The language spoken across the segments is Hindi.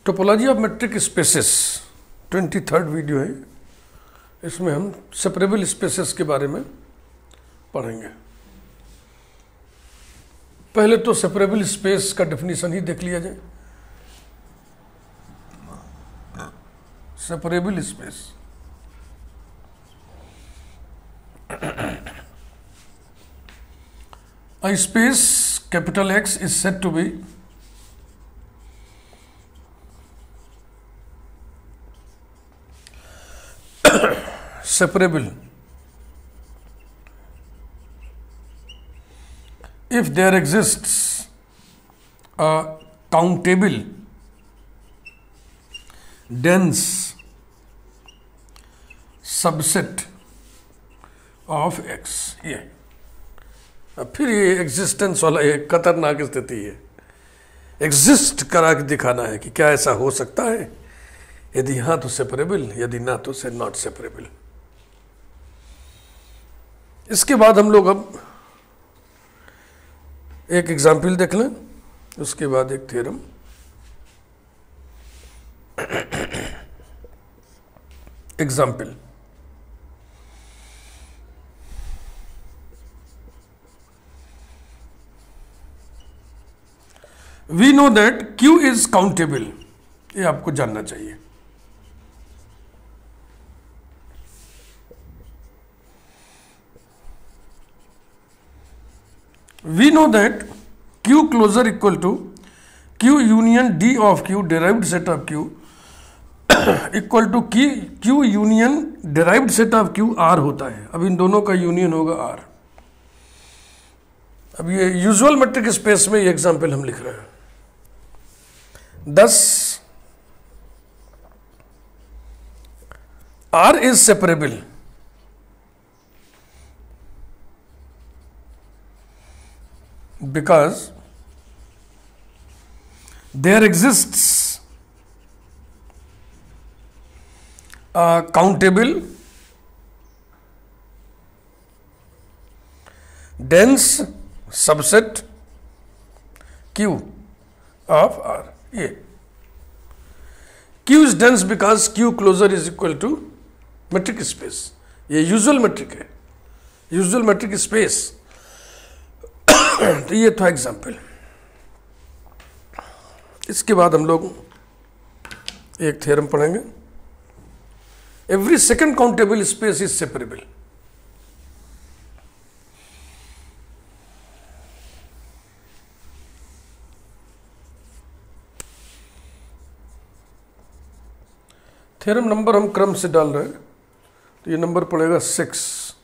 Topology of metric spaces 23rd video है। इसमें हम सेपरेबल स्पेसेस के बारे में पढ़ेंगे। पहले तो सेपरेबल स्पेस का डेफिनेशन ही देख लिया जाए। Separable space a space capital X is said to be separable if there exists a countable dense subset of X। ये अब फिर ये एग्जिस्टेंस वाला एक खतरनाक स्थिति है। एग्जिस्ट करा के दिखाना है कि क्या ऐसा हो सकता है, यदि हाँ तो सेपरेबल, यदि ना तो से नॉट सेपरेबल। इसके बाद हम लोग अब एक एग्जाम्पल देख लें, उसके बाद एक theorem. Example, we know that Q is countable। ये आपको जानना चाहिए। We know that Q closure equal to Q union D of Q derived set of Q equal to Q union derived set of Q R होता है। अब इन दोनों का यूनियन होगा R। अब ये यूजुअल मेट्रिक स्पेस में ये एग्जाम्पल हम लिख रहे हैं। Thus, R is separable because there exists a countable dense subset Q of R। ये Q is dense because Q closure is equal to metric space। ये यूजुअल मेट्रिक है, यूजुअल मेट्रिक स्पेस। तो ये था एग्जाम्पल। इसके बाद हम लोग एक थ्योरम पढ़ेंगे। Every second countable space is separable. Theorem number हम क्रम से डाल रहे हैं, तो ये नंबर पड़ेगा 6।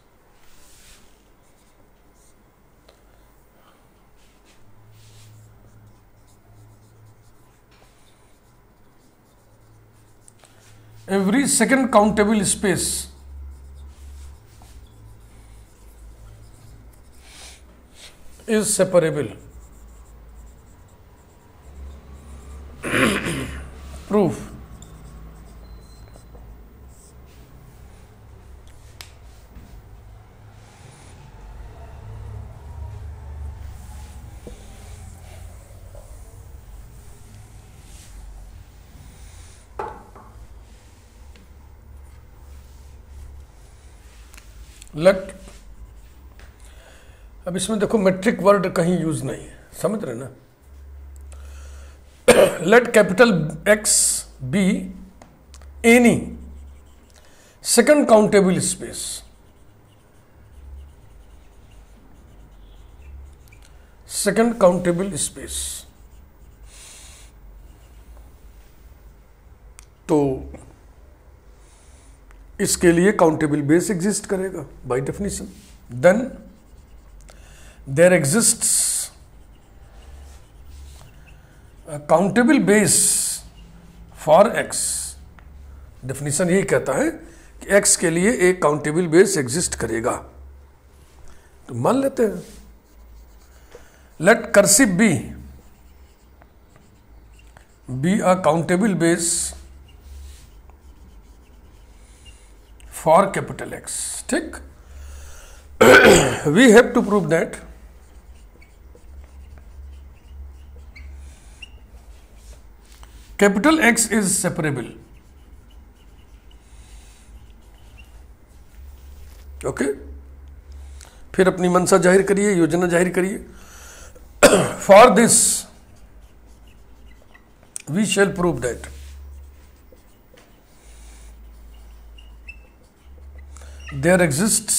Every second countable space is separable. Proof, let, अब इसमें देखो मेट्रिक वर्ड कहीं यूज नहीं है, समझ रहे ना। Let capital X be any second countable space. Second countable space तो इसके लिए काउंटेबल बेस एग्जिस्ट करेगा by definition. Then there exists countable base for X। Definition यही कहता है कि X के लिए एक काउंटेबल बेस एग्जिस्ट करेगा। तो मान लेते हैं। Let cursive be a countable base for capital X। ठीक, we have to prove that capital X is separable. Okay, फिर अपनी मनसा जाहिर करिए, योजना जाहिर करिए। For this we shall prove that there exists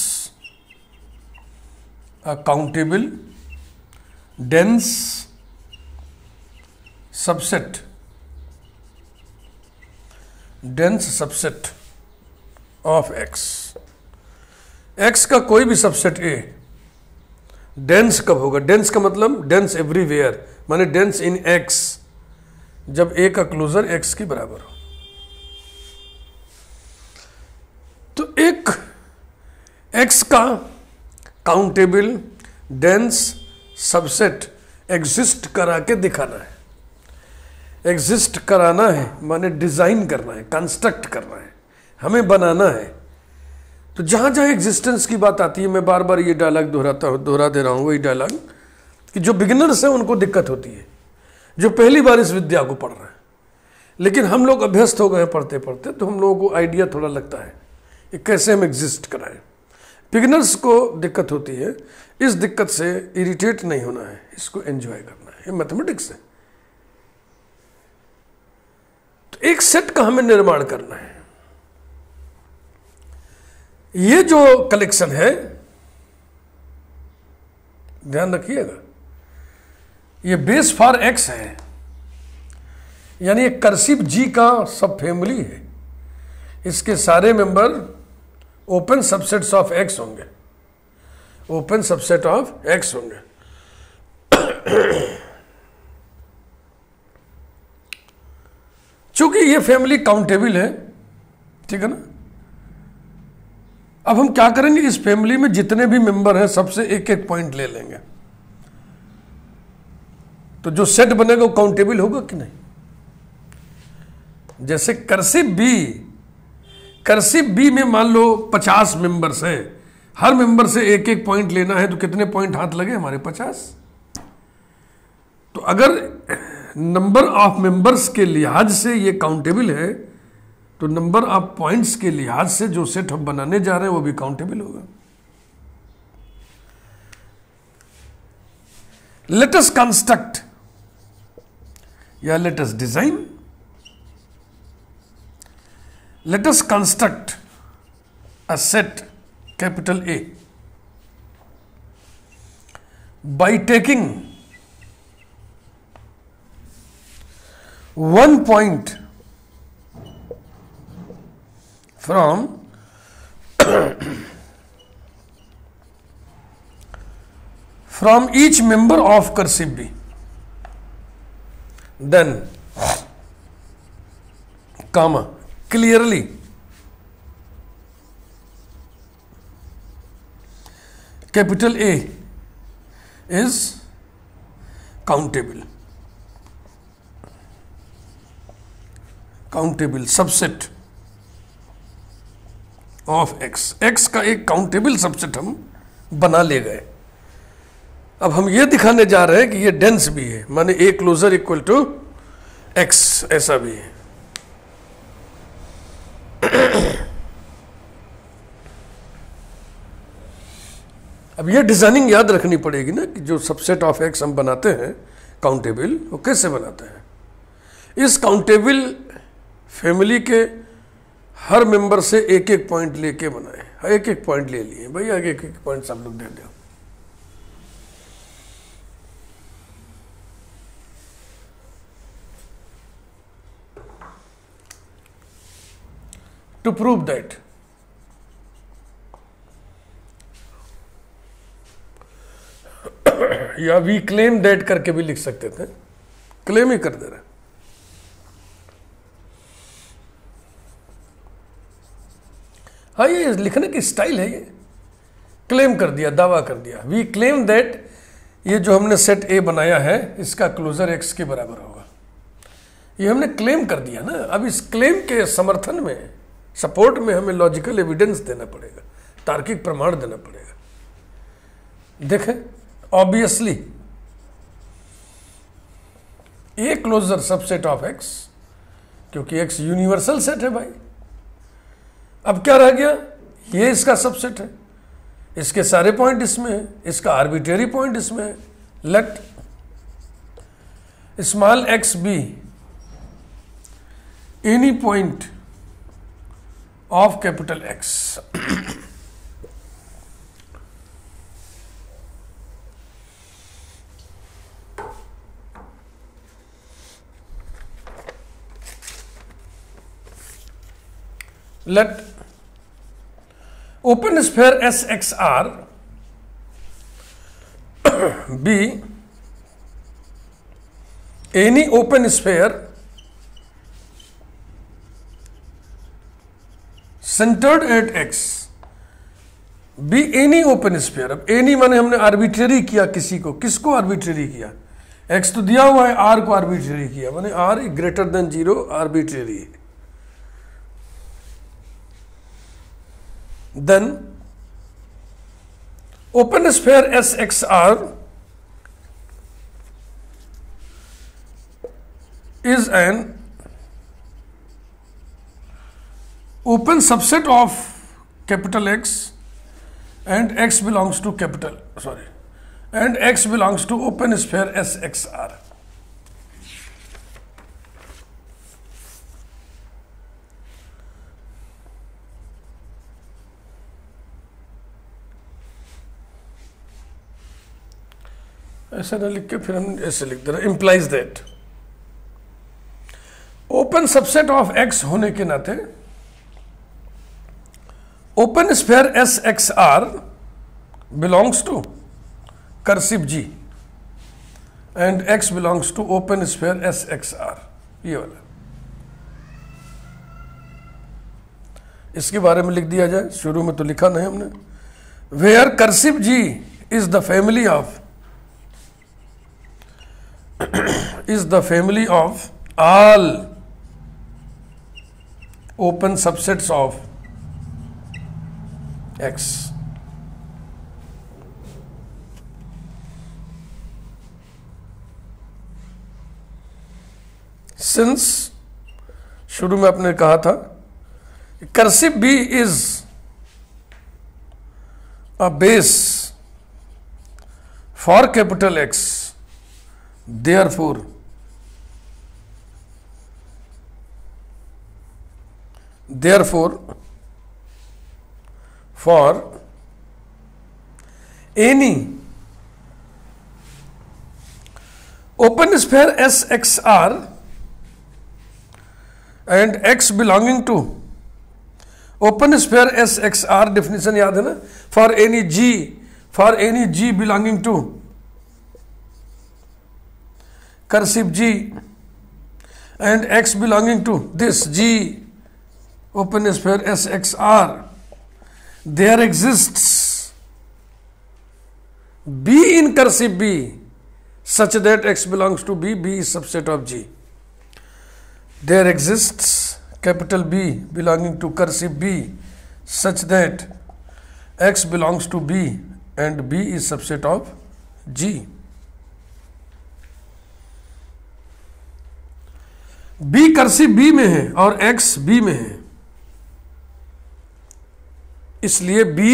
a countable dense subset of X. X का कोई भी सबसेट ए डेंस कब होगा? डेंस का मतलब डेंस एवरीवेयर, माने डेंस इन एक्स, जब ए का क्लोजर एक्स के बराबर हो। तो एक एक्स का काउंटेबल डेंस सबसेट एग्जिस्ट करा के दिखाना है। एग्जिस्ट कराना है माने डिजाइन करना है, कंस्ट्रक्ट करना है, हमें बनाना है। तो जहां जहां एग्जिस्टेंस की बात आती है, मैं बार बार ये डायलॉग दोहरा दे रहा हूं, वही डायलॉग कि जो बिगिनर्स हैं उनको दिक्कत होती है, जो पहली बार इस विद्या को पढ़ रहे हैं। लेकिन हम लोग अभ्यस्त हो गए पढ़ते पढ़ते, तो हम लोगों को आइडिया थोड़ा लगता है कि कैसे हम एग्जिस्ट कराएं। बिगिनर्स को दिक्कत होती है, इस दिक्कत से इरिटेट नहीं होना है, इसको एंजॉय करना है। ये मैथमेटिक्स है। तो एक सेट का हमें निर्माण करना है। ये जो कलेक्शन है, ध्यान रखिएगा, ये बेस फॉर एक्स है, यानी एक कर्सिव जी का सब फैमिली है। इसके सारे member open subsets of X होंगे, ओपन सबसेट ऑफ एक्स होंगे। चूंकि ये फैमिली काउंटेबल है, ठीक है ना। अब हम क्या करेंगे, इस फैमिली में जितने भी मेंबर हैं सबसे एक एक पॉइंट ले लेंगे। तो जो सेट बनेगा वो काउंटेबल होगा कि नहीं? जैसे कर्सिव बी में मान लो 50 मेंबर्स हैं, हर मेंबर से एक एक पॉइंट लेना है, तो कितने पॉइंट हाथ लगे हमारे? 50। तो अगर नंबर ऑफ मेंबर्स के लिहाज से ये काउंटेबल है, तो नंबर ऑफ पॉइंट्स के लिहाज से जो सेट हम बनाने जा रहे हैं वो भी काउंटेबल होगा। लेट अस कंस्ट्रक्ट या let us design, let us construct a set capital A by taking one point from each member of cursive B, then comma clearly capital A is countable subset of X. X का एक काउंटेबल सबसेट हम बना ले गए। अब हम ये दिखाने जा रहे हैं कि ये डेंस भी है, माने A closure equal to X, ऐसा भी है। अब ये डिजाइनिंग याद रखनी पड़ेगी ना कि जो सबसेट ऑफ एक्स हम बनाते हैं काउंटेबल, वो कैसे बनाते हैं। इस काउंटेबल फैमिली के हर मेंबर से एक एक पॉइंट लेके बनाए। एक एक पॉइंट ले लिए भैया, एक एक पॉइंट सब लोग दे दो। टू प्रूव दैट या वी क्लेम दैट करके भी लिख सकते थे, क्लेम ही कर दे रहे। हाँ, ये लिखने की स्टाइल है, ये क्लेम कर दिया, दावा कर दिया। वी क्लेम दैट ये जो हमने सेट ए बनाया है इसका क्लोजर एक्स के बराबर होगा। ये हमने क्लेम कर दिया ना। अब इस क्लेम के समर्थन में, सपोर्ट में हमें लॉजिकल एविडेंस देना पड़ेगा, तार्किक प्रमाण देना पड़ेगा। देखें, obviously A closure subset of X क्योंकि एक्स यूनिवर्सल सेट है भाई। अब क्या रह गया, ये इसका सबसेट है, इसके सारे पॉइंट इसमें है, इसका आर्बिट्रेरी पॉइंट इसमें है। Let small X be any point of capital X. Let open sphere SXR be any open sphere centered at X, be any open sphere। अब any माने हमने आर्बिट्रेरी किया किसी को, किसको आर्बिट्रेरी किया, X तो दिया हुआ है, R को आर्बिट्रेरी किया, माने R ग्रेटर देन 0 आर्बिट्रेरी है। Then open sphere SXR is an open subset of capital X and X belongs to and X belongs to open sphere SXR। ऐसा ना लिख के फिर हम ऐसे लिख दे रहे, implies that open subset of X होने के नाते open sphere S X R belongs to cursive G and X belongs to open sphere S X R. ये वाला इसके बारे में लिख दिया जाए, शुरू में तो लिखा नहीं हमने। Where cursive G is the family of all open subsets of X। Since शुरू में आपने कहा था cursive B is a base for capital X, therefore for any open sphere SXR and X belonging to open sphere SXR, definition याद है ना, for any G belonging to cursive G and X belonging to this G open sphere SXR, there exists B in cursive B such that X belongs to B, B is subset of G। There exists capital B belonging to cursive B such that X belongs to B and B is subset of G। B cursive B में है और X B में है, इसलिए B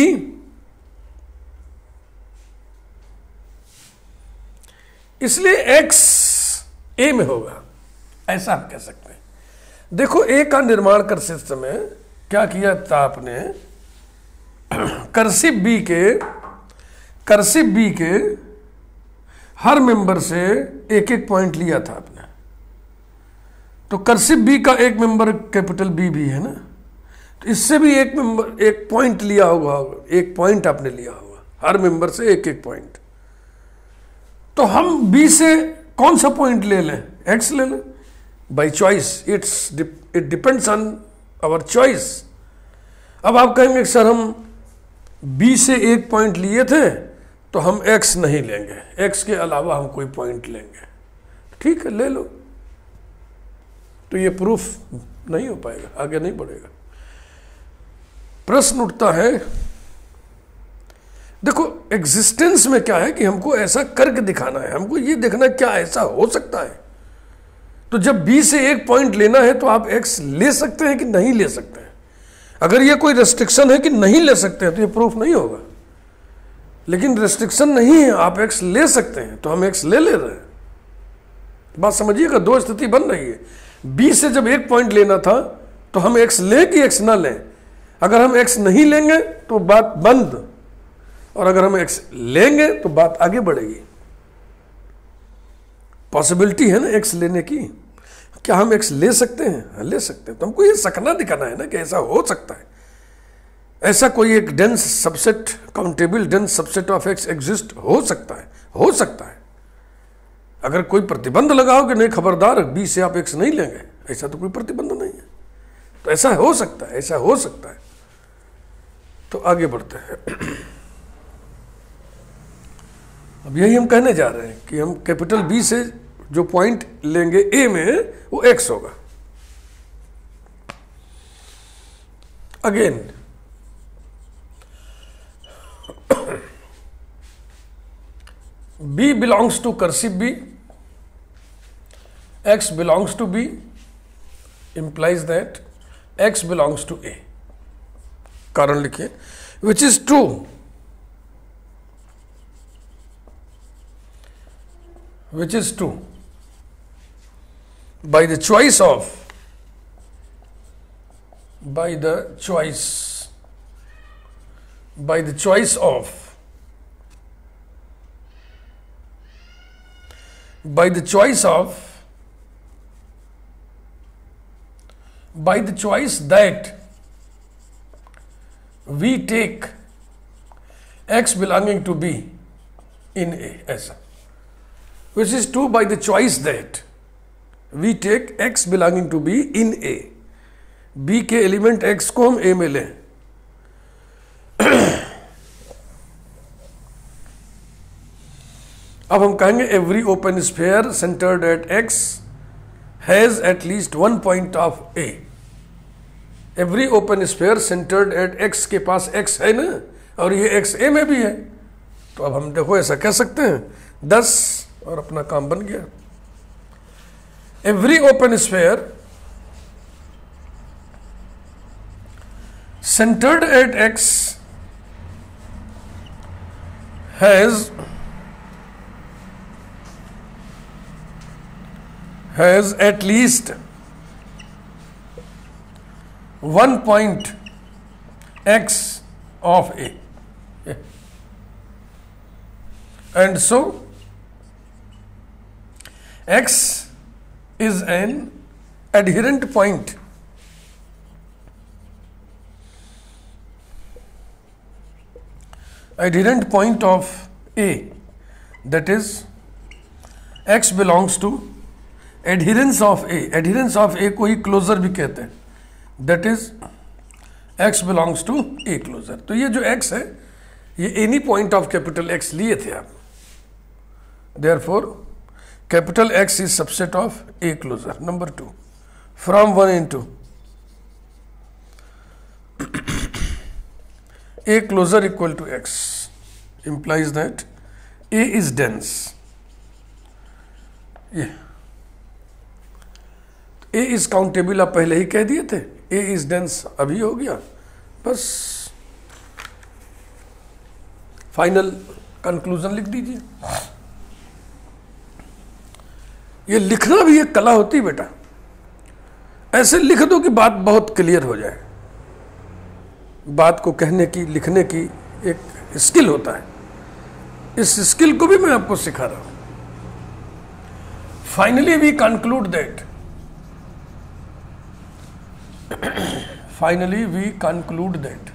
X A में होगा, ऐसा आप कह सकते हैं। देखो A का निर्माण करते समय क्या किया था आपने, कर्सिव B के हर मेंबर से एक एक पॉइंट लिया था आपने। तो कर्सिव B का एक मेंबर कैपिटल B भी है ना, तो इससे भी एक मेंबर एक पॉइंट लिया होगा, एक पॉइंट आपने लिया होगा, हर मेंबर से एक एक पॉइंट। तो हम B से कौन सा पॉइंट ले लें, X ले लें by choice, it depends on our choice. अब आप कहेंगे सर हम B से एक पॉइंट लिए थे तो हम X नहीं लेंगे, X के अलावा हम कोई पॉइंट लेंगे, ठीक है ले लो। तो ये प्रूफ नहीं हो पाएगा, आगे नहीं बढ़ेगा। प्रश्न उठता है, देखो एग्जिस्टेंस में क्या है कि हमको ऐसा करके दिखाना है, हमको ये देखना क्या ऐसा हो सकता है तो जब बी से एक पॉइंट लेना है तो आप एक्स ले सकते हैं कि नहीं ले सकते हैं। अगर ये कोई रेस्ट्रिक्शन है कि नहीं ले सकते हैं तो ये प्रूफ नहीं होगा, लेकिन रेस्ट्रिक्शन नहीं है, आप एक्स ले सकते हैं तो हम एक्स ले रहे हैं। बात समझिएगा, दो स्थिति बन रही है। बी से जब एक पॉइंट लेना था तो हम एक्स लें कि एक्स ना लें। अगर हम एक्स नहीं लेंगे तो बात बंद, और अगर हम एक्स लेंगे तो बात आगे बढ़ेगी। पॉसिबिलिटी है ना एक्स लेने की। क्या हम एक्स ले सकते हैं? हाँ, ले सकते हैं। तो हमको ये सकना दिखाना है ना कि ऐसा हो सकता है, ऐसा कोई एक dense subset, countable dense subset of X exist हो सकता है, हो सकता है। अगर कोई प्रतिबंध लगाओ कि नहीं खबरदार बी से आप एक्स नहीं लेंगे, ऐसा तो कोई प्रतिबंध नहीं है। तो ऐसा हो सकता है, ऐसा हो सकता है। तो आगे बढ़ते हैं। अब यही हम कहने जा रहे हैं कि हम कैपिटल बी से जो पॉइंट लेंगे ए में वो एक्स होगा। Again B belongs to cursive B, X belongs to B implies that X belongs to A। कारण लिखिए, which is true, which is true by the choice of, by the choice of, by the choice of, by the choice that we take X belonging to B in A, ऐसा, which is true by the choice that we take X belonging to B in A। B के एलिमेंट X को हम A में लें। अब हम कहेंगे every open sphere centered at X has at least one point of A। Every open sphere centered at X के पास X है ना, और ये X A में भी है। तो अब हम देखो ऐसा कह सकते हैं 10 और अपना काम बन गया। Every open sphere centered at X has at least one point X of A, and so X is an adherent point of A, that is X belongs to adherence of A। adherence of A को ही क्लोजर भी कहते हैं, that is X belongs to A closure. तो ये जो X है ये any point of capital X लिए थे आप, therefore capital X is subset of A closure. Number 2, from 1 into A closer equal to X implies that A is dense। ये A is countable आप पहले ही कह दिए थे, A is dense अभी हो गया, बस फाइनल कंक्लूजन लिख दीजिए। ये लिखना भी एक कला होती है बेटा, ऐसे लिख दो कि बात बहुत क्लियर हो जाए। बात को कहने की, लिखने की एक स्किल होता है, इस स्किल को भी मैं आपको सिखा रहा हूं। Finally we conclude that, finally we conclude that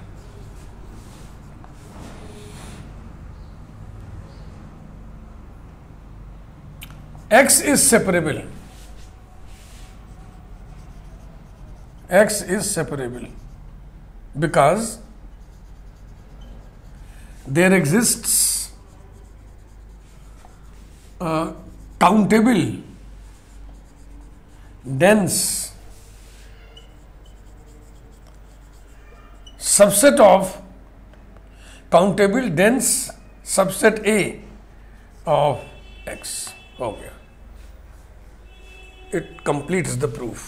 X is separable, X is separable because there exists a countable dense subset of countable dense subset A of X। हो गया, इट कंप्लीट्स द प्रूफ।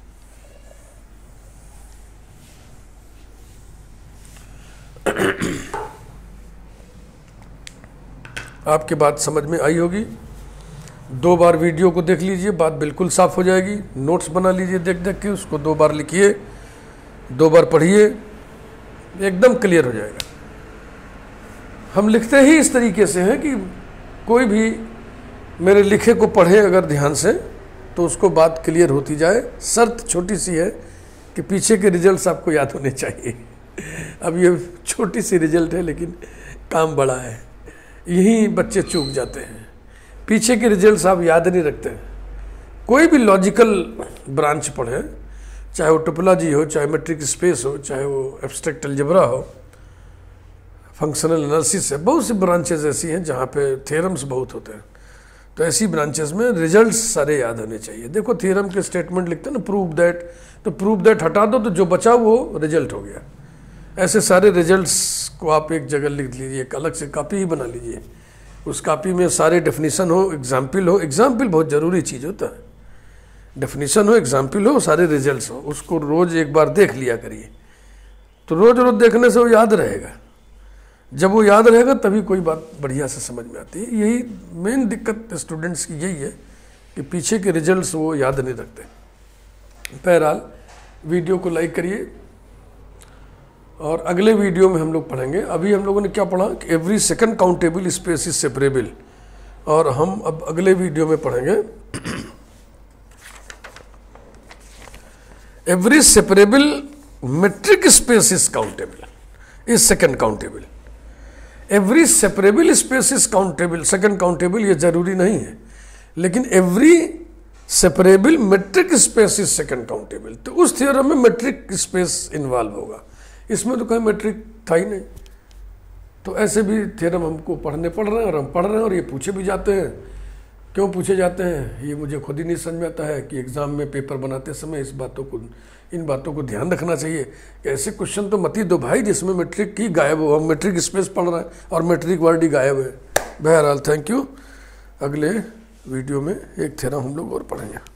आपकी बात समझ में आई होगी। 2 बार वीडियो को देख लीजिए, बात बिल्कुल साफ हो जाएगी। नोट्स बना लीजिए देख देख के, उसको 2 बार लिखिए, 2 बार पढ़िए, एकदम क्लियर हो जाएगा। हम लिखते ही इस तरीके से हैं कि कोई भी मेरे लिखे को पढ़े अगर ध्यान से तो उसको बात क्लियर होती जाए। शर्त छोटी सी है कि पीछे के रिजल्ट्स आपको याद होने चाहिए। अब ये छोटी सी रिजल्ट है लेकिन काम बड़ा है, यही बच्चे चूक जाते हैं। पीछे के रिजल्ट्स आप याद नहीं रखते। कोई भी लॉजिकल ब्रांच पढ़े, चाहे वो टोपोलॉजी हो, चाहे मेट्रिक स्पेस हो, चाहे वो एब्स्ट्रैक्ट अलजेब्रा हो, फंक्शनल एनालिसिस है, बहुत सी ब्रांचेज ऐसी हैं जहाँ पे थ्योरम्स बहुत होते हैं। तो ऐसी ब्रांचेस में रिजल्ट्स सारे याद होने चाहिए। देखो थ्योरम के स्टेटमेंट लिखते हैं ना, प्रूव दैट, तो प्रूव दैट हटा दो तो जो बचा वो रिजल्ट हो गया। ऐसे सारे रिजल्ट्स को आप एक जगह लिख लीजिए, एक अलग से कॉपी ही बना लीजिए। उस कॉपी में सारे डेफिनेशन हो, एग्जाम्पल हो। एग्जाम्पल बहुत ज़रूरी चीज़ होता है। डेफिनेशन हो, एग्जाम्पल हो, सारे रिजल्ट्स हो, उसको रोज़ एक बार देख लिया करिए। तो रोज़ रोज़ देखने से वो याद रहेगा। जब वो याद रहेगा तभी कोई बात बढ़िया से समझ में आती है। यही मेन दिक्कत स्टूडेंट्स की यही है कि पीछे के रिजल्ट्स वो याद नहीं रखते। बहरहाल वीडियो को लाइक करिए और अगले वीडियो में हम लोग पढ़ेंगे। अभी हम लोगों ने क्या पढ़ा कि every second countable space is separable, और हम अब अगले वीडियो में पढ़ेंगे every separable metric space is countable, is second countable. Every separable space is countable, second countable ये जरूरी नहीं है, लेकिन every separable metric space is second countable. तो उस थ्योरम में मेट्रिक स्पेस इन्वॉल्व होगा, इसमें तो कहीं मेट्रिक था ही नहीं। तो ऐसे भी थ्योरम हमको पढ़ने पड़ रहे हैं और हम पढ़ रहे हैं, और ये पूछे भी जाते हैं। क्यों पूछे जाते हैं ये मुझे खुद ही नहीं समझ में आता है कि एग्ज़ाम में पेपर बनाते समय इन बातों को ध्यान रखना चाहिए कि ऐसे क्वेश्चन तो मत ही दो भाई जिसमें मेट्रिक की गायब हो। हम मेट्रिक स्पेस पढ़ रहे हैं और मेट्रिक वर्ड ही गायब है। बहरहाल थैंक यू। अगले वीडियो में एक थ्योरम हम लोग और पढ़ेंगे।